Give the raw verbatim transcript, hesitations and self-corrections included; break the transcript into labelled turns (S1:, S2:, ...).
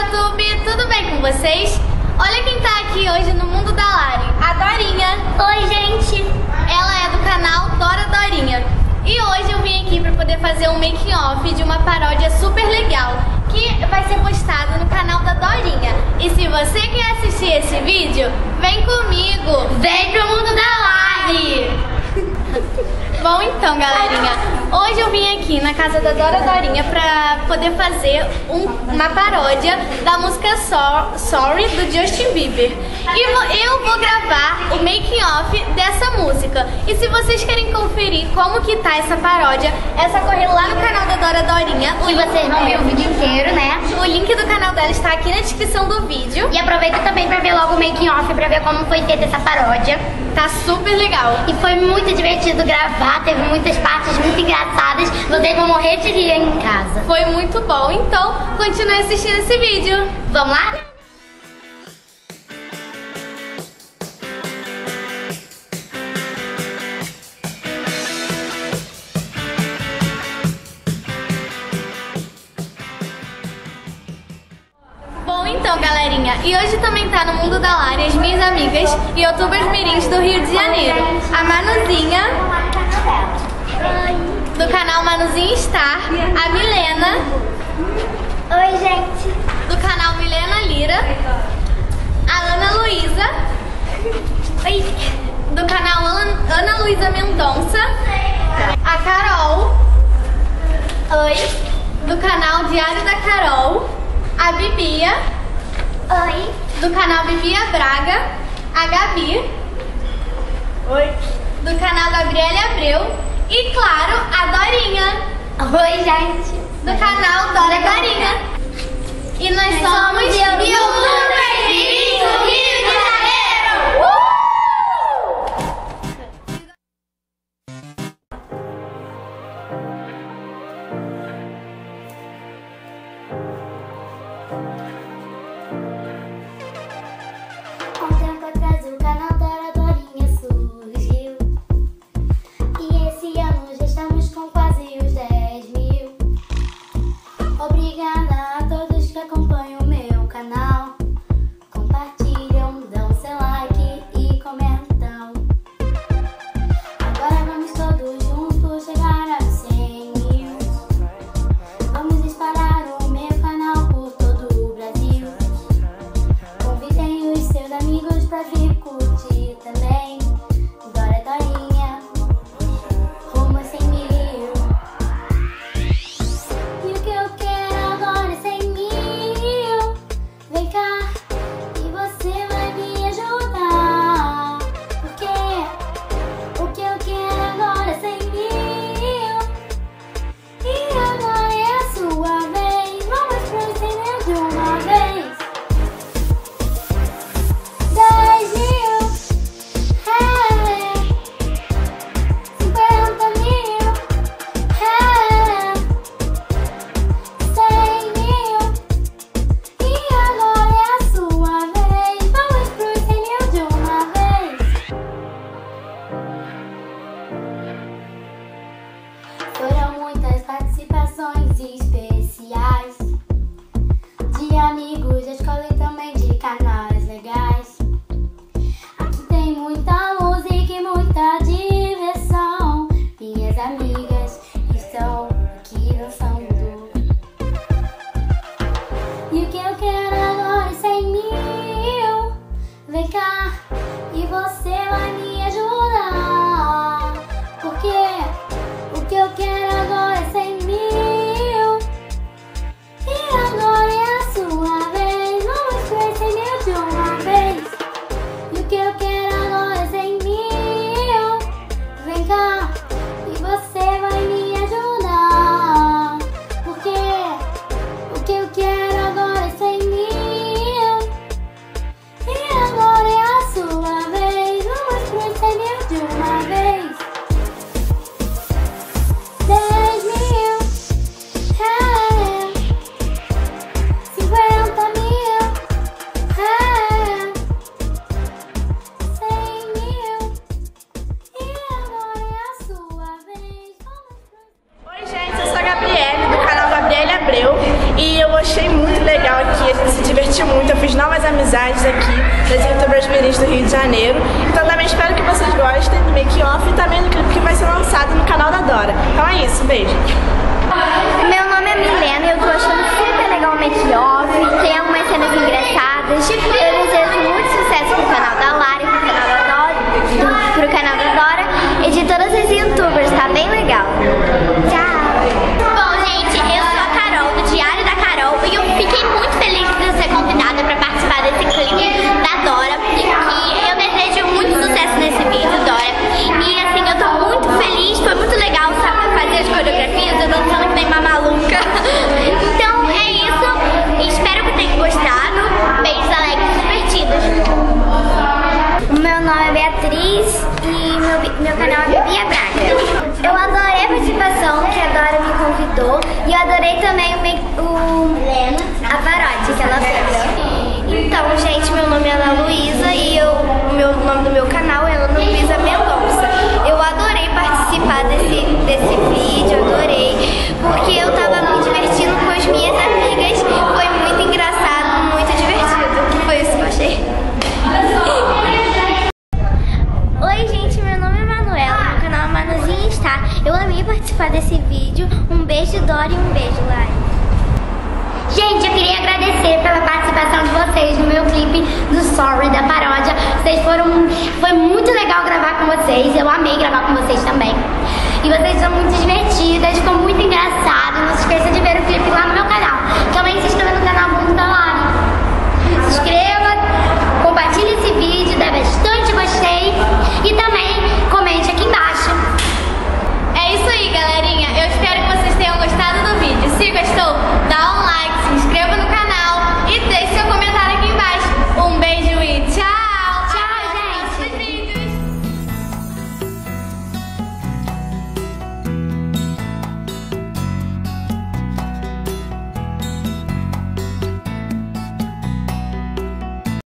S1: YouTube, tudo bem com vocês? Olha quem tá aqui hoje no Mundo da Lari, a Dorinha.
S2: Oi, gente!
S1: Ela é do canal Dora Dorinha. E hoje eu vim aqui pra poder fazer um making off de uma paródia super legal que vai ser postado no canal da Dorinha. E se você quer assistir esse vídeo, vem comigo!
S2: Vem pro Mundo da Lari!
S1: Bom, então, galerinha, hoje eu vim aqui na casa da Dora Dorinha pra poder fazer um, uma paródia da música so Sorry do Justin Bieber. E vou, eu vou gravar o making off dessa música. E se vocês querem conferir como que tá essa paródia, é só correr lá no canal da Dora Dorinha.
S2: E vocês vão ver o vídeo inteiro, né?
S1: O link do canal dela está aqui na descrição do vídeo.
S2: E aproveita também pra ver logo o making off, pra ver como foi feita essa paródia.
S1: Tá super legal.
S2: E foi muito divertido gravar, teve muitas partes muito engraçadas. Vocês vão morrer de rir em casa.
S1: Foi muito bom, então continue assistindo esse vídeo.
S2: Vamos lá?
S1: Bom, então, galerinha, e hoje também tá no Mundo da Lari as minhas amigas e youtubers mirins do Rio de Janeiro. A Manuzinha, do canal Manuzinha Star, a Milena,
S2: Oi, gente!
S1: do canal Milena Lira, a Ana Luísa,
S2: Oi!
S1: do canal Ana, Ana Luísa Mendonça, a Carol,
S2: Oi!
S1: do canal Diário da Carol, a Bibia,
S2: Oi!
S1: do canal Bibia Braga, a Gabi,
S2: Oi!
S1: do canal Gabriele Abreu e, claro, a Dorinha,
S2: Oi, gente!
S1: do canal Dora Dorinha. E nós somos youtubers mirins do Rio de Janeiro!
S3: Um tempo atrás o canal Dora Dorinha surgiu e esse ano já estamos com quase os dez mil. Obrigada a todos que acompanham o meu canal, compartilham, dão seu like e comentam. Agora vamos todos juntos chegar a cem mil. Vamos espalhar o meu canal por todo o Brasil.
S4: novas amizades aqui das youtubers miris do Rio de Janeiro. Então também espero que vocês gostem do make-off e também do clipe que vai ser lançado no canal da Dora. Então é isso, beijo!
S2: Meu nome é Milena e eu tô achando super legal o make-off, tem algumas cenas engraçadas. Eu desejo muito sucesso pro canal da Lara e pro canal da Dora, pro canal da Dora e de todas as youtubers, tá bem legal.